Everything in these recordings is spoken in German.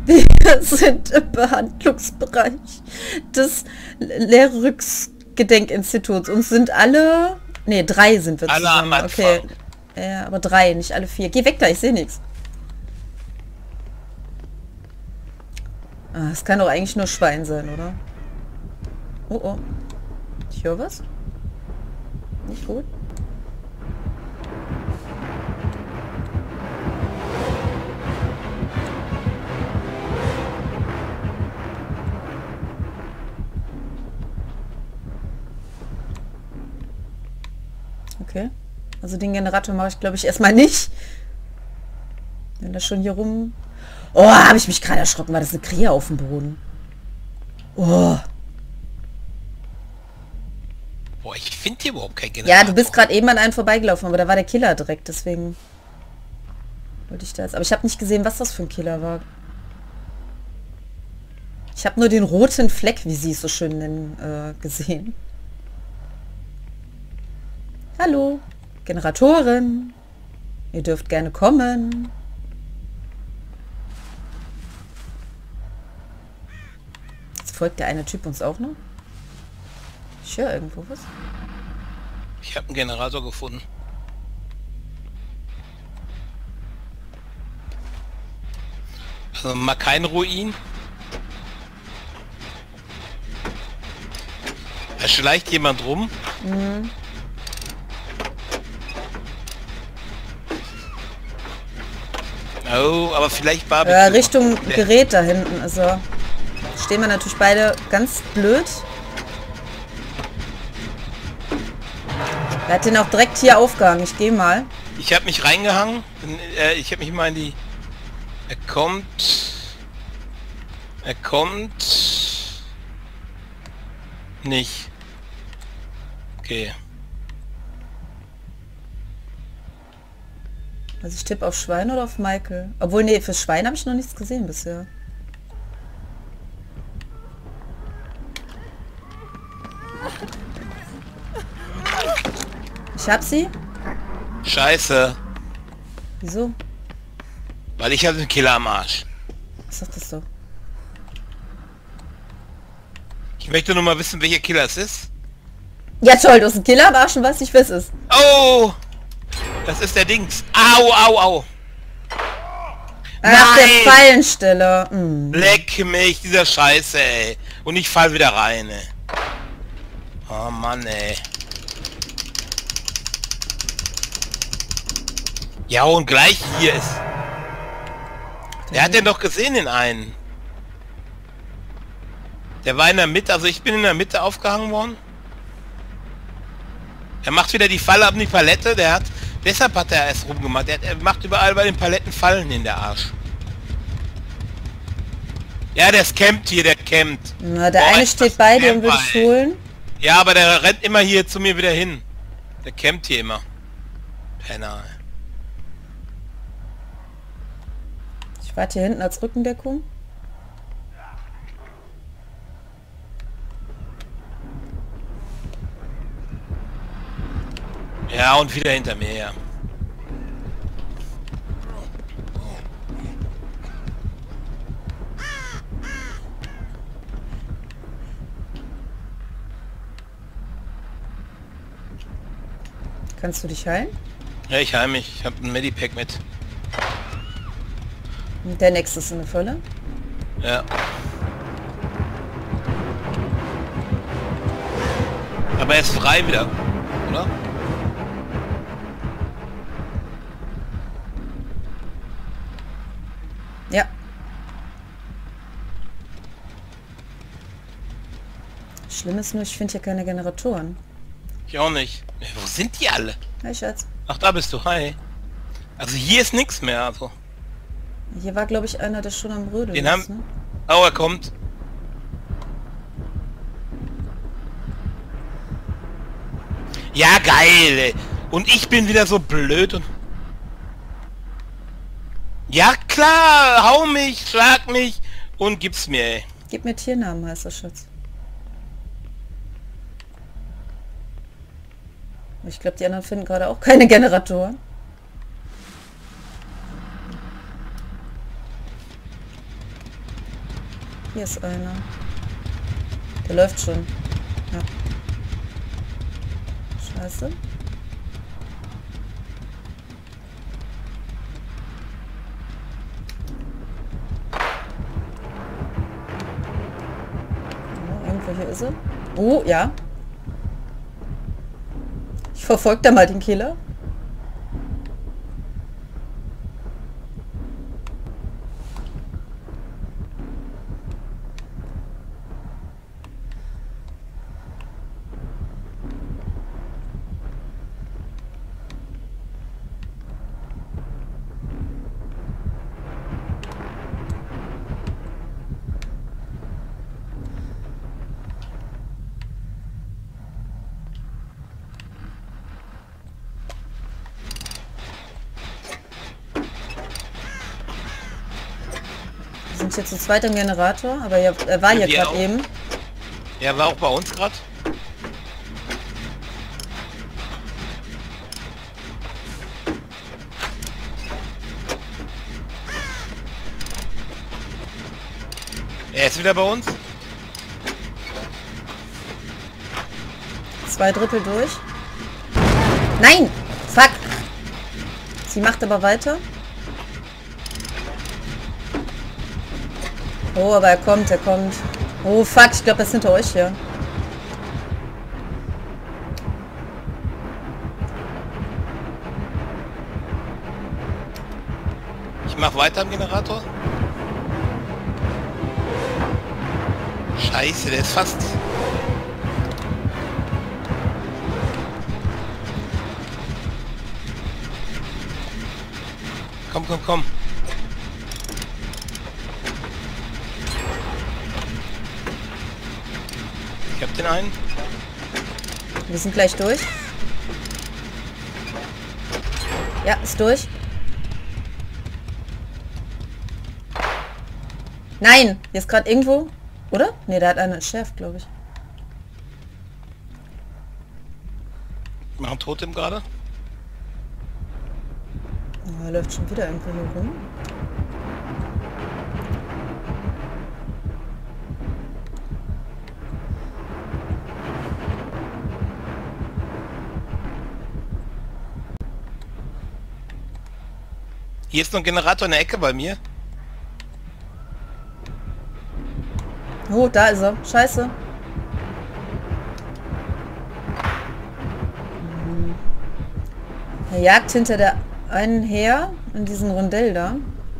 Wir sind im Behandlungsbereich des Lehrrücksgedenkinstituts und sind alle... Ne, 3 sind wir Alle zusammen. am Okay. Anfang. Ja, aber 3, nicht alle 4. Geh weg da, ich sehe nichts. Ah, es kann doch eigentlich nur Schwein sein, oder? Oh, oh. Ich höre was. Nicht gut. Okay. Also den Generator mache ich, glaube ich, erstmal nicht. Wenn das schon hier rum... Oh, habe ich mich gerade erschrocken. War das eine Krähe auf dem Boden? Oh. Boah, ich finde hier überhaupt kein Generator. Ja, du bist gerade eben an einen vorbeigelaufen, aber da war der Killer direkt, deswegen wollte ich das. Aber ich habe nicht gesehen, was das für ein Killer war. Ich habe nur den roten Fleck, wie sie es so schön nennen, gesehen. Hallo, Generatorin. Ihr dürft gerne kommen. Jetzt folgt der eine Typ uns auch noch. Ich höre irgendwo was. Ich habe einen Generator gefunden. Also mal kein Ruin. Da schleicht jemand rum. Mhm. Oh, aber vielleicht Barbecue. Ja, Richtung Gerät da hinten. Also stehen wir natürlich beide ganz blöd. Er hat den auch direkt hier aufgehangen. Ich gehe mal. Ich habe mich reingehangen. Ich habe mich mal in die... Er kommt... Nicht. Okay. Also ich tippe auf Schwein oder auf Michael. Obwohl, nee, fürs Schwein habe ich noch nichts gesehen bisher. Ich hab sie. Scheiße. Wieso? Weil ich hatte einen Killer am Arsch. Was sagt das doch? Ich möchte nur mal wissen, welcher Killer es ist. Ja toll, du hast einen Killer am Arsch und weißt nicht, wer es ist. Oh! Das ist der Dings. Au, au, au. Ach, der Nein! Fallensteller. Hm. Leck mich, dieser Scheiße, ey. Und ich fall wieder rein, ey. Oh Mann, ey. Ja, und gleich hier ist... Der hat den doch gesehen, den einen. Der war in der Mitte, also ich bin in der Mitte aufgehangen worden. Er macht wieder die Falle ab die Palette, der hat... Deshalb hat er erst rumgemacht. Er macht überall bei den Paletten Fallen in der Arsch. Ja, der campt hier, der campt. Na, der Boah, eine ist steht das bei dir und Camper, will dich ey. holen. Ja, aber der rennt immer hier zu mir wieder hin. Der campt hier immer. Penner. Ich warte hier hinten als Rückendeckung. Ja, und wieder hinter mir, ja. Kannst du dich heilen? Ja, ich heim mich. Ich habe ein Medipack mit. Und der nächste ist eine Fülle. Ja. Aber er ist frei wieder, oder? Ja. Schlimm ist nur, ich finde hier keine Generatoren. Ich auch nicht. Wo sind die alle? Hi Schatz. Ach, da bist du. Hi. Also hier ist nichts mehr, also. Hier war, glaube ich, einer, der schon am Rödeln Den ist, haben... ne? Oh, er kommt. Ja, geil, ey. Und ich bin wieder so blöd und... Ja, klar, hau mich, schlag mich und gib's mir, ey. Gib mir Tiernamen, heißt das, Schatz. Ich glaube, die anderen finden gerade auch keine Generatoren. Hier ist einer. Der läuft schon. Ja. Scheiße. Ja, irgendwo hier ist er. Oh, ja. Ich verfolge da mal den Killer. Wir sind hier zu zweit im Generator, aber er war hier Wir gerade auch. eben. Er war auch bei uns gerade. Er ist wieder bei uns. 2/3 durch. Nein! Fuck! Sie macht aber weiter. Oh, aber er kommt. Oh, fuck, ich glaube, er ist hinter euch hier. Ich mach weiter am Generator. Scheiße, der ist fast... Komm, komm, komm. Ich hab den einen. Wir sind gleich durch. Ja, ist durch. Nein! Hier ist gerade irgendwo... Oder? Ne, der hat einen entschärft, glaube ich. Ich mach einen Totem gerade. Oh, er läuft schon wieder irgendwo hier rum. Hier ist noch ein Generator in der Ecke bei mir. Oh, da ist er. Scheiße. Er jagt hinter der einen her in diesem Rondell da.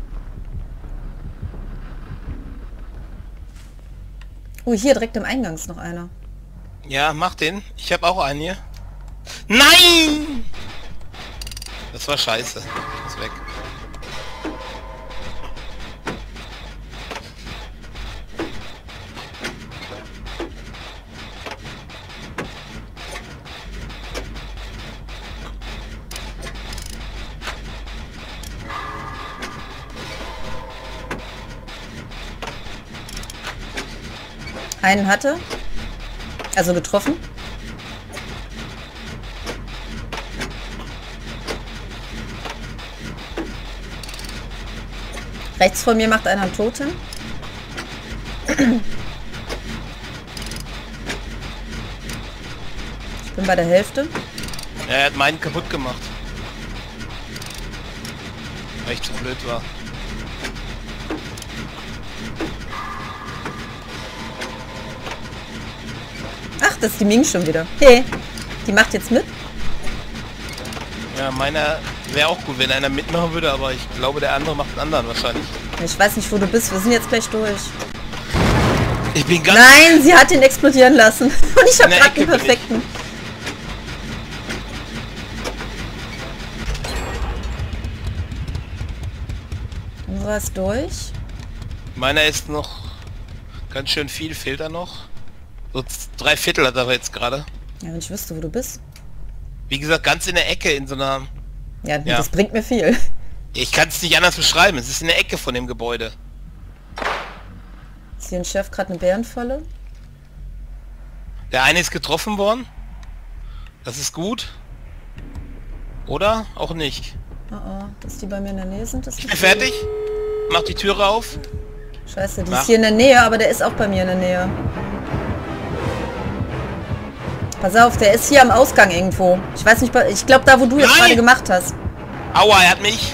Oh, hier direkt im Eingang ist noch einer. Ja, mach den. Ich habe auch einen hier. Nein! Das war scheiße. Ist weg. Einen hatte. Also getroffen. Rechts von mir macht einer einen Totem. Ich bin bei der Hälfte. Ja, er hat meinen kaputt gemacht. Weil ich zu blöd war. Ach, das ist die Ming schon wieder. Hey, die macht jetzt mit. Ja, meiner wäre auch gut, wenn einer mitmachen würde, aber ich glaube, der andere macht einen anderen wahrscheinlich. Ich weiß nicht, wo du bist. Wir sind jetzt gleich durch. Ich bin ganz... Nein, sie hat ihn explodieren lassen. Und ich habe In der gerade den Ecke bin ich. perfekten. Unserer ist durch. Meiner ist noch ganz schön viel, fehlt er noch. So 3/4 hat er jetzt gerade. Ja, wenn ich wüsste, wo du bist. Wie gesagt, ganz in der Ecke, in so einer... Ja, Ja. das bringt mir viel. Ich kann es nicht anders beschreiben, es ist in der Ecke von dem Gebäude. Ist hier ein Chef gerade eine Bärenfalle? Der eine ist getroffen worden. Das ist gut. Oder? Auch nicht. Oh, oh, dass die bei mir in der Nähe sind, das Ich ist bin fertig. Mach die Türe auf. Scheiße, die ist hier in der Nähe, aber der ist auch bei mir in der Nähe. Pass auf, der ist hier am Ausgang irgendwo. Ich weiß nicht, ich glaube da, wo du jetzt gerade gemacht hast. Aua, er hat mich.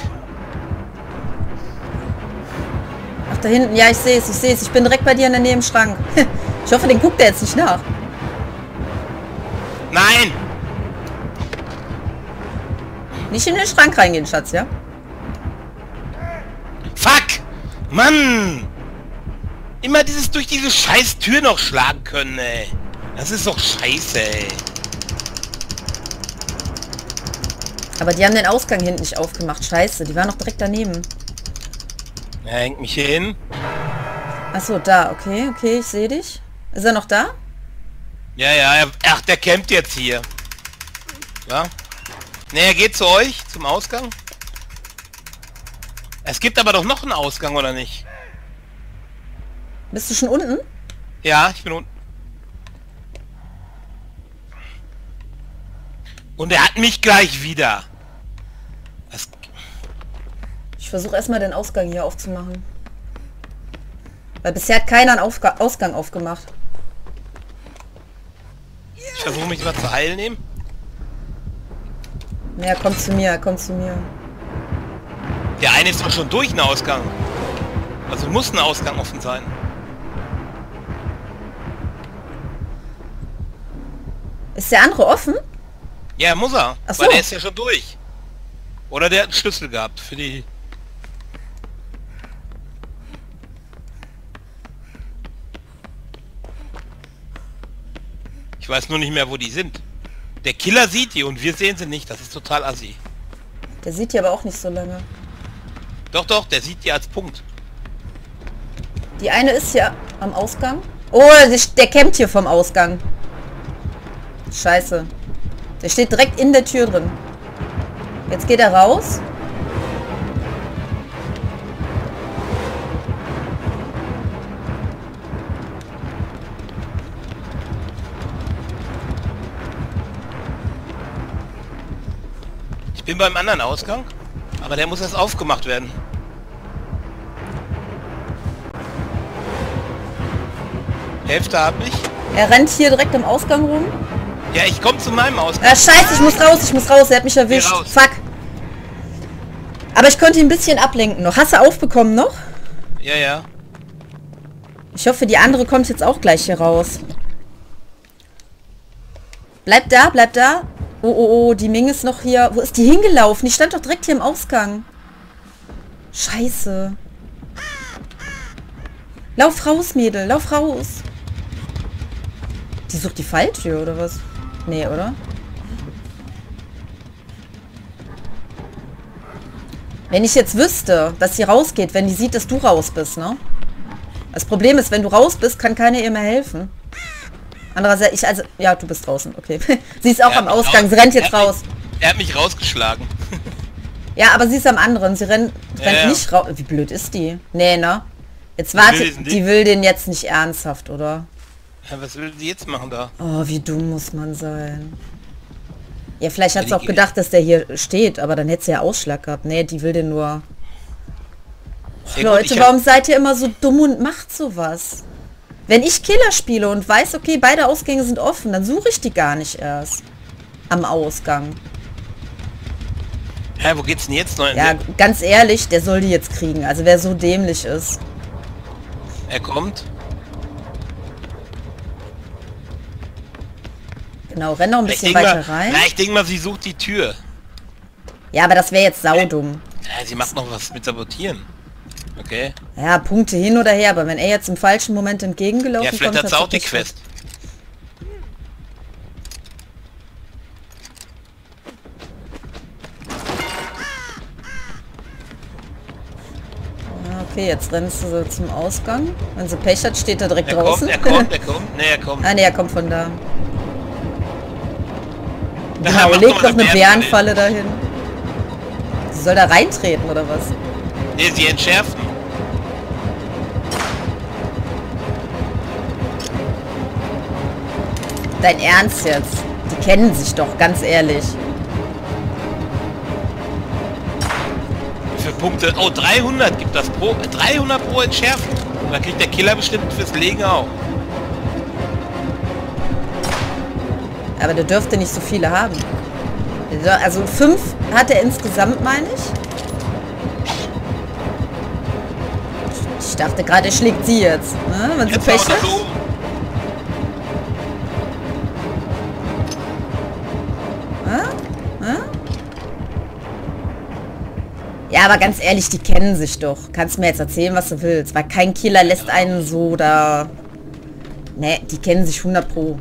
Ach, da hinten. Ja, ich sehe es, ich sehe es. Ich bin direkt bei dir in der Nähe im Schrank. Ich hoffe, den guckt er jetzt nicht nach. Nein! Nicht in den Schrank reingehen, Schatz, ja? Fuck! Mann! Immer dieses durch diese scheiß Tür noch schlagen können, ey. Das ist doch scheiße, ey. Aber die haben den Ausgang hinten nicht aufgemacht. Scheiße, die waren noch direkt daneben. Er hängt mich hier hin. Achso, da. Okay, okay, ich sehe dich. Ist er noch da? Ja, ja, ach, der campt jetzt hier. Ja? Ne, er geht zu euch, zum Ausgang. Es gibt aber doch noch einen Ausgang, oder nicht? Bist du schon unten? Ja, ich bin unten. Und er hat mich gleich wieder. Das Ich versuche erstmal den Ausgang hier aufzumachen. Weil bisher hat keiner einen Ausgang aufgemacht. Ich versuche mich mal zu heilen nehmen. Ja, komm zu mir, komm zu mir. Der eine ist doch schon durch ein Ausgang. Also muss ein Ausgang offen sein. Ist der andere offen? Ja, muss er. Ach so. Weil der ist ja schon durch. Oder der hat einen Schlüssel gehabt für die... Ich weiß nur nicht mehr, wo die sind. Der Killer sieht die und wir sehen sie nicht. Das ist total assi. Der sieht die aber auch nicht so lange. Doch, doch, der sieht die als Punkt. Die eine ist hier am Ausgang. Oh, der campt hier vom Ausgang. Scheiße. Der steht direkt in der Tür drin. Jetzt geht er raus. Ich bin beim anderen Ausgang, aber der muss erst aufgemacht werden. Hälfte hab ich. Er rennt hier direkt am Ausgang rum. Ja, ich komme zu meinem Ausgang. Ah, scheiße, ich muss raus, ich muss raus. Er hat mich erwischt. Geh raus. Fuck. Aber ich konnte ihn ein bisschen ablenken noch. Hast du aufbekommen noch? Ja, ja. Ich hoffe, die andere kommt jetzt auch gleich hier raus. Bleib da, bleib da. Oh, oh, oh, die Ming ist noch hier. Wo ist die hingelaufen? Die stand doch direkt hier im Ausgang. Scheiße. Lauf raus, Mädel, lauf raus. Die sucht die Falltür, oder was? Nee, oder? Wenn ich jetzt wüsste, dass sie rausgeht, wenn die sieht, dass du raus bist, ne? Das Problem ist, wenn du raus bist, kann keiner ihr mehr helfen. Andererseits, ja, du bist draußen, okay. Sie ist auch am Ausgang, sie rennt jetzt raus. Er hat mich rausgeschlagen. Ja, aber sie ist am anderen, sie rennt Ja. nicht raus. Wie blöd ist die? Nee, ne? Jetzt warte, die will den jetzt nicht ernsthaft, oder? Ja, was will sie jetzt machen da? Oh, wie dumm muss man sein. Ja, vielleicht hat sie auch gedacht, dass der hier steht, aber dann hätte sie ja Ausschlag gehabt. Nee, die will den nur... Och, Ja, Leute, gut, warum seid ihr immer so dumm und macht sowas? Wenn ich Killer spiele und weiß, okay, beide Ausgänge sind offen, dann suche ich die gar nicht erst. Am Ausgang. Hä, wo geht's denn jetzt noch? Ja, ganz ehrlich, der soll die jetzt kriegen. Also wer so dämlich ist. Er kommt. Genau, renn noch ein bisschen denk weiter mal, rein. Ja, ich denke mal, sie sucht die Tür. Ja, aber das wäre jetzt saudumm. Ja, sie macht noch was mit Sabotieren. Okay. Ja, Punkte hin oder her, aber wenn er jetzt im falschen Moment entgegengelaufen Ja, vielleicht kommt, hat sie auch die tatsächlich Quest. Ja, okay, jetzt rennst du so zum Ausgang. Wenn sie Pech hat, steht er direkt Er draußen. kommt, er kommt, er kommt. Ne, er kommt. Ah, ne, er kommt von da. Ja, Genau, mach leg doch doch mal eine Bärenfalle dahin. Sie soll da reintreten, oder was? Ne, sie entschärfen. Dein Ernst jetzt? Die kennen sich doch, ganz ehrlich. Für Punkte. Oh, 300 gibt das pro. 300 pro entschärfen. Da kriegt der Killer bestimmt fürs Legen auch. Aber der dürfte nicht so viele haben. Also 5 hat er insgesamt, meine ich. Ich dachte gerade, er schlägt sie jetzt. Ne? Wenn sie Pech hat. Ja, aber ganz ehrlich, die kennen sich doch. Kannst mir jetzt erzählen, was du willst. Weil kein Killer lässt einen so da... Ne, die kennen sich 100 Pro.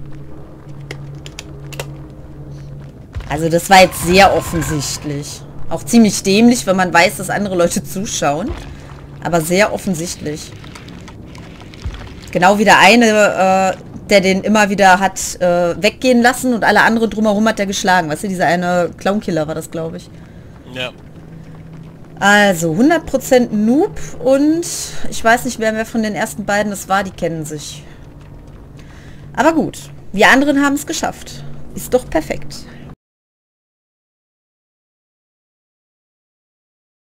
Also das war jetzt sehr offensichtlich. Auch ziemlich dämlich, wenn man weiß, dass andere Leute zuschauen. Aber sehr offensichtlich. Genau wie der eine, der den immer wieder hat weggehen lassen und alle anderen drumherum hat er geschlagen. Weißt du, dieser eine Clownkiller war das, glaube ich. Ja. Also 100% Noob und ich weiß nicht, wer von den ersten beiden das war, die kennen sich. Aber gut, wir anderen haben es geschafft. Ist doch perfekt.